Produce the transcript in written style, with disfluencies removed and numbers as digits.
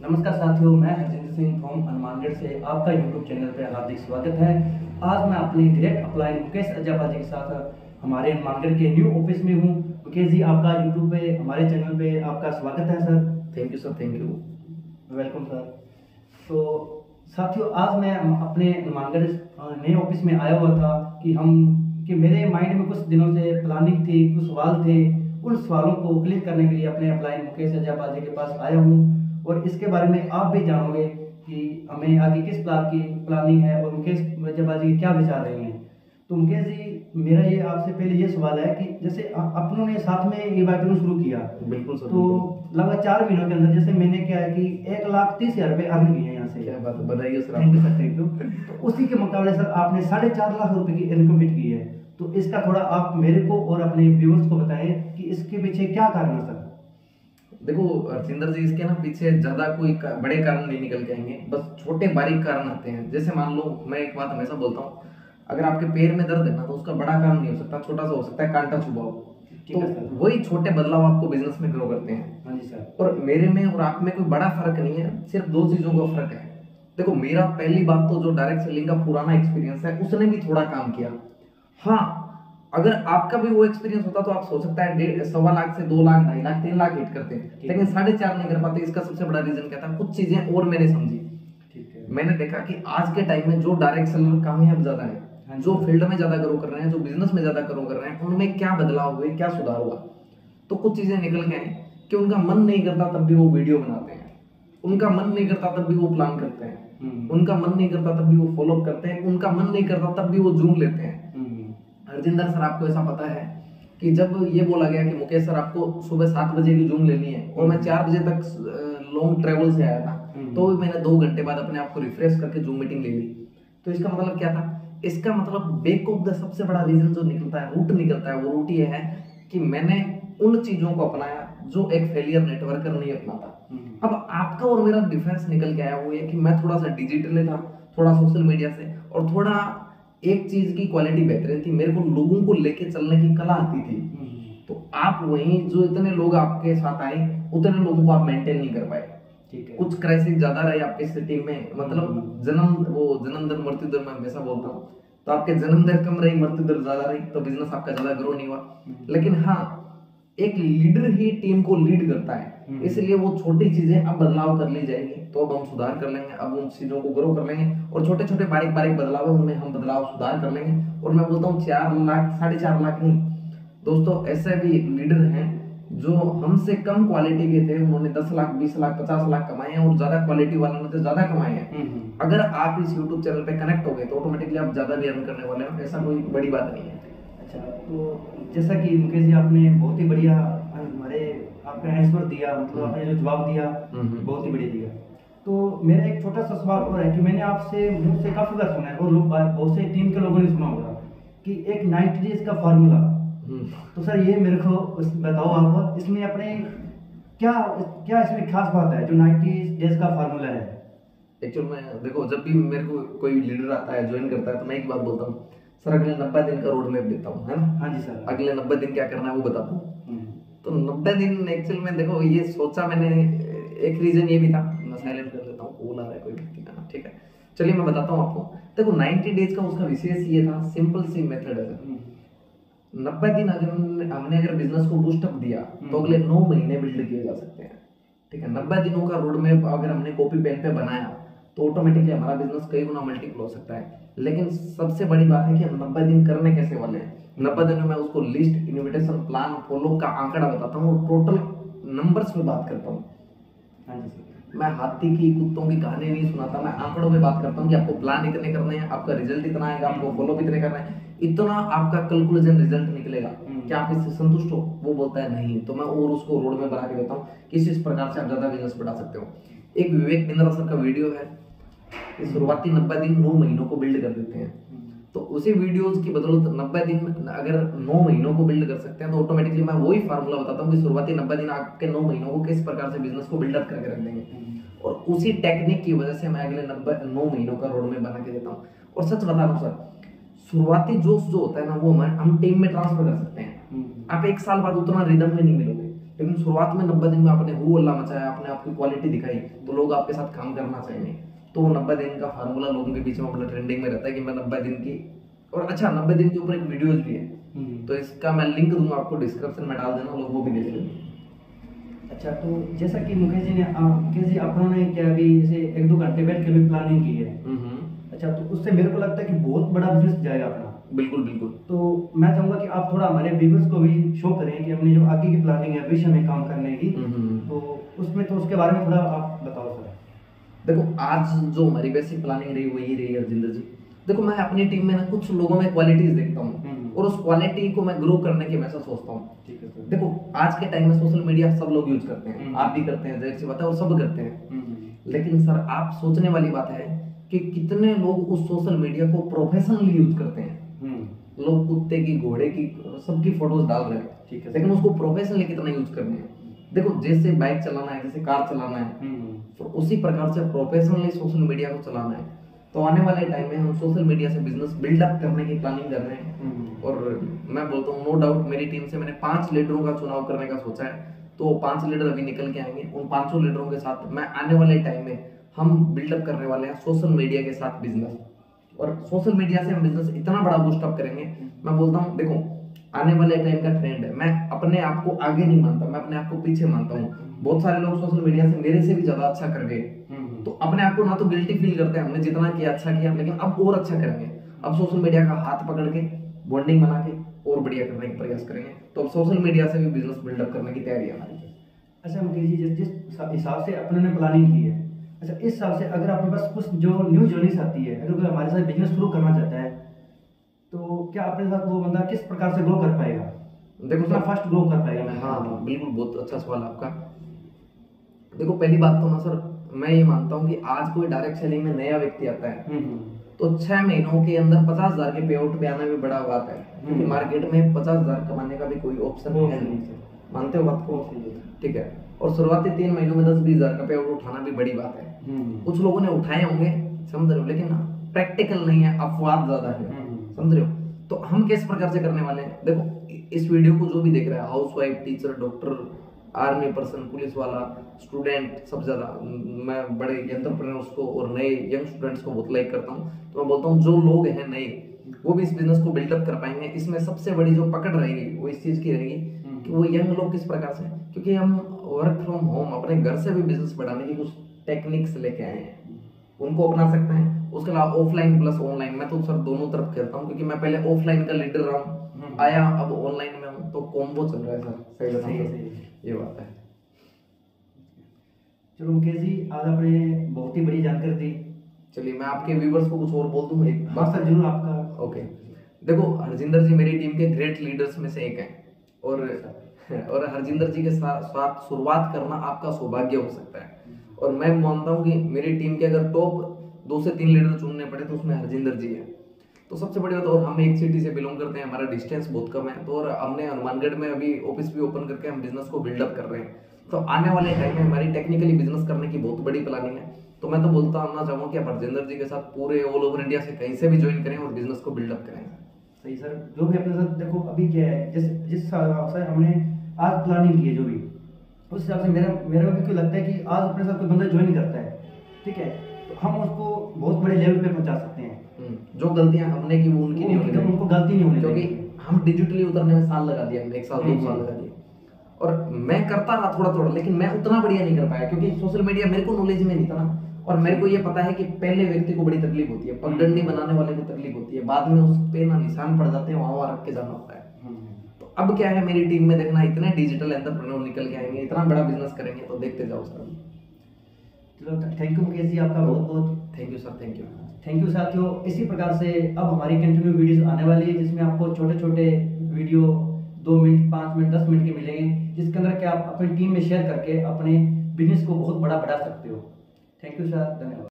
नमस्कार साथियों, मैं हरजिंदर सिंह फ्रॉम हनुमानगढ़ से आपका यूट्यूब चैनल पर हार्दिक स्वागत है। आज मैं अपने डायरेक्ट अप्लाई मुकेश अजापा जी के साथ हमारे हनुमानगढ़ के न्यू ऑफिस में हूँ। मुकेश जी, आपका यूट्यूब पे हमारे चैनल पे आपका स्वागत है sir. Thank you sir, thank you, welcome sir. तो साथियों, आज मैं अपने हनुमानगढ़ नए ऑफिस में आया हुआ था कि मेरे माइंड में कुछ दिनों से प्लानिंग थी, कुछ सवाल थे। उन सवालों को क्लियर करने के लिए अपने अप्लाई मुकेश अजापा जी के पास आया हूँ और इसके बारे में आप भी जानोगे कि हमें आगे किस प्रकार की प्लानिंग है और मुकेश अजापा जी क्या विचार रहे हैं। तो मुकेश जी, मेरा ये आपसे पहले ये सवाल है कि जैसे अपनों ने साथ में ये बाइटून शुरू किया, बिल्कुल सर, तो लगभग 4 महीनों के अंदर जैसे मैंने क्या है कि 1,30,000 रुपये अर्न किए हैं यहाँ से। क्या बात है, बताइए sir. Thank you sir, thank you. तो उसी के मुकाबले सर आपने 4.5 लाख रुपए की इनकम हिट की है। तो इसका थोड़ा आप मेरे को और अपने व्यूअर्स को बताएं कि इसके पीछे क्या कारण है सर। देखो हरजिंदर जी, इसके ना पीछे ज्यादा कोई बड़े कारण नहीं निकल के आएंगे, बस छोटे बारीक कारण आते हैं। जैसे मान लो, मैं एक बात हमेशा बोलता हूँ, अगर आपके पैर में दर्द है ना, तो उसका बड़ा कारण नहीं हो सकता, छोटा सा हो सकता है, कांटा चुभा हो। तो वही छोटे बदलाव आपको बिजनेस में ग्रो करते हैं। हाँ जी सर। और मेरे में और आप में कोई बड़ा फर्क नहीं है, सिर्फ 2 चीजों का फर्क है। देखो, मेरा पहली बात तो जो डायरेक्ट सेलिंग का पुराना एक्सपीरियंस है, उसने भी थोड़ा काम किया। हाँ, अगर आपका भी वो एक्सपीरियंस होता तो आप सोच सकता है 1.5 लाख से 2 लाख, 2.5 लाख, 3 लाख हिट करते हैं, लेकिन 4.5 नहीं कर पाते। इसका सबसे बड़ा रीजन क्या था? कुछ चीजें और मैंने समझी। मैंने देखा कि आज के टाइम में जो डायरेक्ट सेलर कामयाब ज्यादा है, जो फील्ड में ज्यादा ग्रो कर रहे हैं, जो बिजनेस में ज्यादा ग्रो कर रहे हैं, उनमें क्या बदलाव हुए, क्या सुधार हुआ। तो कुछ चीजें निकल के आई कि उनका मन नहीं करता तब भी वो वीडियो बनाते हैं, उनका मन नहीं करता तब भी वो प्लान करते हैं, उनका मन नहीं करता तब भी वो फॉलो अप करते हैं, उनका मन नहीं करता तब भी वो जूम लेते हैं। हरजिंदर सर, आपको ऐसा पता है कि जब ये बोला गया कि मुकेश सर आपको सुबह 7 बजे की जूम लेनी है और मैं 4 बजे तक लॉन्ग ट्रेवल से आया था, तो मैंने 2 घंटे बाद अपने आप को रिफ्रेश करके जूम मीटिंग ले ली। तो इसका मतलब क्या था? इसका मतलब बैक ऑफ द सबसे बड़ा रीजन जो निकलता है, रूट निकलता है, वो रूट ये है कि मैंने उन चीजों को अपनाया जो एक फेलियर नेटवर्कर नहीं अपनाता। अब आपका और मेरा डिफरेंस निकल के आया वो ये कि मैं थोड़ा सा डिजिटल था, थोड़ा सोशल मीडिया से, और थोड़ा एक चीज की क्वालिटी बेहतरीन थी, मेरे को लोगों को लेके चलने की कला आती थी। तो आप वहीं जो इतने लोग आपके साथ आए, उतने लोगों को आप मेंटेन नहीं कर पाए। ठीक है, कुछ क्राइसिस ज्यादा रहे आपके सिटी में, मतलब जन्म दर मृत्यु दर मैं हमेशा बोलता हूँ, तो आपके जन्म दर कम रही, मृत्यु दर ज्यादा रही, तो बिजनेस आपका ज्यादा ग्रो नहीं हुआ। लेकिन हाँ, एक लीडर ही टीम को लीड करता है, इसलिए वो छोटी चीजें अब बदलाव कर ली जाएगी, तो अब हम सुधार कर लेंगे, अब उन चीजों को ग्रो कर लेंगे, और छोटे छोटे बारीक बारीक बदलाव है, उनमें हम बदलाव सुधार कर लेंगे। और मैं बोलता हूँ 4 लाख, 4.5 लाख नहीं दोस्तों, ऐसे भी लीडर हैं जो हमसे कम क्वालिटी के थे, उन्होंने 10 लाख, 20 लाख, 50 लाख कमाए हैं, और ज्यादा क्वालिटी वालों ने तो ज्यादा कमाए हैं। अगर आप इस यूट्यूब चैनल पे कनेक्ट हो गए तो ऑटोमेटिकली आप ज्यादा भी अर्न करने वाले हैं, ऐसा कोई बड़ी बात नहीं है। अच्छा, तो जैसा कि मुकेश जी आपने बहुत ही बढ़िया आपने आंसर दिया, मतलब आपने जो जवाब दिया बहुत ही बढ़िया दिया। तो मेरा एक छोटा सा सवाल और है कि मैंने आपसे मुझसे काफी बार सुना है और लोग बहुत से टीम के लोगों ने सुना होगा कि एक 90 डेज का फार्मूला। तो सर ये मेरे को बताओ, आप इसमें अपने क्या क्या इसमें खास बात है जो 90 डेज का फार्मूला है? एक्चुअल में देखो, जब भी मेरे को कोई लीडर आता है, ज्वाइन करता है, तो मैं एक बात बोलता हूँ, सर अगले 90 दिन का रोड मैप देता हूँ, है ना? हाँ जी सर। अगले 90 दिन क्या करना है वो बताता हूँ। तो 90 दिन एक्चुअल में देखो, ये सोचा मैंने, एक रीजन ये भी था, मैं साइलेंट कर देता हूँ, कॉल आ रहा है कोई व्यक्ति का, ठीक है, चलिए मैं बताता हूँ आपको। देखो 90 डेज का उसका विशेष ये था, सिंपल सी मेथड है। 90 दिन हमने अगर बिजनेस को बूस्टअप दिया तो अगले 9 महीने बिल्ड किए जा सकते हैं, ठीक है। 90 दिनों का रोड मैप अगर हमने कॉपी पेन पे बनाया तो ऑटोमेटिकली हमारा बिजनेस कई गुना मल्टीपल हो सकता है। लेकिन सबसे बड़ी बात है कि हम 90 दिन करने कैसे वाले हैं। 90 दिनों में उसको लिस्ट, इन्विटेशन, प्लान, फॉलो का आंकड़ा बताता हूँ और टोटल नंबर्स में बात करता हूँ। मैं हाथी की, कुत्तों की कहानी नहीं सुनाता, मैं आंकड़ों में बात करता हूँ कि आपको प्लान इतने करने हैं, आपका रिजल्ट इतना आएगा, आपको फॉलो इतने करना है, इतना आपका कैलकुलेशन रिजल्ट निकलेगा। क्या आप इससे संतुष्ट हो? वो बोलता है नहीं, तो मैं और उसको रोड में बना के देता हूँ किस प्रकार से आप ज्यादा बिजनेस बढ़ा सकते हो। एक विवेक बिंद्रा सर का वीडियो है कि शुरुआती 90 दिन 9 महीनों को बिल्ड कर देते हैं। तो उसी वीडियोस की बदौलत 90 दिन अगर 9 महीनों को बिल्ड कर सकते हैं, तो ऑटोमेटिकली मैं वही फार्मूला बताता हूँ कि शुरुआती 90 दिन आपके 9 महीनों को किस प्रकार से बिजनेस को बिल्डअप करके रख देंगे। और उसी टेक्निक की वजह से मैं अगले 9 महीनों का रोड में बना के देता हूँ। और सच बता रहा हूँ सर, शुरुआती जोश जो होता है ना, वो हम टीम में ट्रांसफर कर सकते हैं। आप 1 साल बाद उतना रिदम में नहीं मिलोगे, लेकिन शुरुआत में 90 दिन में आपने हू हल्ला मचाया, आपने आपकी क्वालिटी दिखाई, तो लोग आपके साथ काम करना चाहेंगे। तो 90 दिन का फार्मूला लोगों के बीच में मतलब ट्रेंडिंग में रहता है कि मैं 90 दिन की, और अच्छा 90 दिन के ऊपर एक वीडियोज भी है, तो इसका मैं लिंक दूंगा आपको डिस्क्रिप्शन में डाल देना, लोग वो भी देख लेंगे। अच्छा, तो जैसा कि मुकेश जी ने मुकेश जी आपने क्या अभी जैसे 1-2 घंटे बैठ के भी प्लानिंग की है, अच्छा, तो उससे मेरे को लगता है कि बहुत बड़ा बिजनेस जाएगा अपना। बिल्कुल बिल्कुल। तो मैं चाहूंगा कि आप थोड़ा हमारे व्यूअर्स को भी शो करें कि अपनी जो आगे की प्लानिंग है विषय में काम करने की, तो उसमें तो उसके बारे में थोड़ा आप बताओ सर। देखो आज जो हमारी बेसिक प्लानिंग रही वही रही हरजिंदर जी। देखो मैं अपनी टीम में ना कुछ लोगों में क्वालिटीज देखता हूँ और उस क्वालिटी को मैं ग्रो करने की वैसा सोचता हूँ। ठीक है सर। देखो आज के टाइम में सोशल मीडिया सब लोग यूज करते हैं, आप भी करते हैं, जाहिर सी बात है, और सब करते हैं। लेकिन सर आप सोचने वाली बात है कि कितने लोग उस सोशल मीडिया को प्रोफेशनली यूज करते हैं। लोग कुत्ते की, घोड़े की, सबकी फोटोज डाल रहे हैं, ठीक है, लेकिन उसको प्रोफेशनली कितना यूज करने हैं। देखो जैसे बाइक चलाना है, जैसे कार चलाना है, तो उसी प्रकार से प्रोफेशनली सोशल मीडिया को चलाना है। तो आने वाले टाइम में हम सोशल मीडिया से बिजनेस बिल्डअप करने की प्लानिंग कर रहे हैं। और मैं बोलता हूँ नो डाउट मेरी टीम से मैंने 5 लीडरों का चुनाव करने का सोचा है, तो 5 लीडर अभी निकल के आएंगे। उन 5 लीडरों के साथ मैं आने वाले टाइम में हम बिल्डअप करने वाले हैं सोशल मीडिया के साथ बिजनेस। और सोशल मीडिया से हम बिजनेस इतना बड़ा बूस्ट अप करेंगे, मैं बोलता हूँ देखो आने वाले टाइम का ट्रेंड है, मैं अपने आप को आगे नहीं मानता, मैं अपने आप को पीछे मानता हूँ। बहुत सारे लोग सोशल मीडिया से मेरे से भी ज्यादा अच्छा कर गए, तो अपने आप को ना तो गिल्टी फील करते हैं, हमने जितना किया अच्छा किया, लेकिन अब और अच्छा करेंगे। अब सोशल मीडिया का हाथ पकड़ के बॉन्डिंग बना के और बढ़िया करने का प्रयास करेंगे। तो अब सोशल मीडिया से भी बिजनेस बिल्डअप करने की तैयारी है हमारी। अच्छा मुकेश जी, जिस हिसाब से अपने ने प्लानिंग की है, अच्छा इस हिसाब से अगर आपके पास कुछ जो न्यू जर्नीस आती है, अगर कोई हमारे साथ बिजनेस शुरू करना चाहता है, तो क्या अपने साथ वो बंदा किस प्रकार से ग्रो कर पाएगा? देखो उतना फास्ट ग्रो कर पाएगा? हाँ बिल्कुल, बहुत अच्छा सवाल आपका। देखो पहली बात तो ना सर मैं ये मानता हूँ कि आज कोई डायरेक्ट सेलिंग में नया व्यक्ति आता है तो 6 महीनों के अंदर 50,000 के पे आउट पे आना भी बड़ा बात है, क्योंकि मार्केट में 50,000 कमाने का भी कोई ऑप्शन है नहीं। मानते हो बात को? ठीक है। और शुरुआती 3 महीनों में 10-20 हजार का पे आउट उठाना भी बड़ी बात है। कुछ लोगों ने उठाए होंगे, समझ रहे हो, लेकिन प्रैक्टिकल नहीं है, अपवाद ज्यादा है, समझ रहे हो। तो हम किस प्रकार से करने वाले हैं, देखो इस वीडियो को जो भी देख रहा है, housewife, teacher, doctor, army person, police वाला, स्टूडेंट, सब ज्यादा मैं बड़े एंटरप्रेन्योर्स को और नए यंग स्टूडेंट्स को बहुत लाइक करता हूँ। तो मैं बोलता हूँ जो लोग हैं नए वो भी इस बिजनेस को बिल्डअप कर पाएंगे। इसमें सबसे बड़ी जो पकड़ रहेगी वो इस चीज की रहेगी कि वो यंग लोग किस प्रकार से, क्योंकि हम वर्क फ्रॉम होम अपने घर से भी बिजनेस बढ़ाने की कुछ टेक्निक्स लेके आए हैं, उनको अपना सकते हैं। उसके अलावा ऑफलाइन प्लस ऑनलाइन, मैं तो सर दोनों तरफ खेलता हूँ, क्योंकि मैं पहले ऑफलाइन का लीडर रहा हूँ, आया अब ऑनलाइन में हूँ, तो कॉम्बो चल रहा है सर। सही ये बात है। चलो मुकेश जी, आज आपने बहुत ही बड़ी जानकारी दी। चलिए मैं आपके व्यूअर्स को कुछ और बोल दूं एक बात। सर जरूर आपका। ओके, देखो हरजिंदर जी मेरी टीम के ग्रेट लीडर्स में से एक हैं, और हरजिंदर जी के साथ शुरुआत करना आपका सौभाग्य हो सकता है। और मैं मानता हूँ कि मेरी टीम के अगर टॉप 2 से 3 लीडर चुनने पड़े तो उसमें हरजिंदर जी है। तो सबसे बड़ी बात, और हम एक सिटी से बिलोंग करते हैं, हमारा डिस्टेंस बहुत कम है, तो और हमने हनुमानगढ़ में अभी ऑफिस भी ओपन करके हम बिजनेस को बिल्डअप कर रहे हैं। तो आने वाले टाइम में हमारी टेक्निकली बिजनेस करने की बहुत बड़ी प्लानिंग है। तो मैं तो बोलता आना चाहूँगा कि आप हरजिंदर जी के साथ पूरे ऑल ओवर इंडिया से कहीं से भी ज्वाइन करें और बिजनेस को बिल्डअप करें। सही सर, जो भी अपने साथ देखो अभी क्या है, जिस हिसाब से हमने आज प्लानिंग की है जो भी, उस हिसाब से मेरे को भी क्यों लगता है कि आज अपने साथ कोई बंदा ज्वाइन करता है, ठीक है, तो हम उसको बहुत बड़े लेवल पे पहुंचा सकते हैं। जो गलतियां हमने की वो उनकी नहीं होनी, उनको गलती नहीं होनी, क्योंकि हम डिजिटली उतरने में साल लगा दिया, 1 साल 2 साल लगा दिया। और मैं करता रहा थोड़ा थोड़ा, लेकिन मैं उतना बढ़िया नहीं कर पाया, क्योंकि सोशल मीडिया मेरे को नॉलेज में नहीं था ना। और मेरे को ये पता है कि पहले व्यक्ति को बड़ी तकलीफ होती है, पगडंडी बनाने वाले को तकलीफ होती है, बाद में उस पे ना निशान पड़ जाते हैं, वहां रख के जाना होता है। तो अब क्या है, मेरी टीम में देखना इतने डिजिटल एंटरप्रेन्योर निकल के आएंगे, इतना बड़ा बिजनेस करेंगे, तो देखते जाओ सर। चलो थैंक यू मुकेश जी, आपका बहुत बहुत thank you sir. Thank you साथियों। इसी प्रकार से अब हमारी कंटिन्यू वीडियोस आने वाली है, जिसमें आपको छोटे छोटे वीडियो 2 मिनट, 5 मिनट, 10 मिनट के मिलेंगे, जिसके अंदर कि आप अपनी टीम में शेयर करके अपने बिजनेस को बहुत बड़ा बढ़ा सकते हो। थैंक यू सर, धन्यवाद।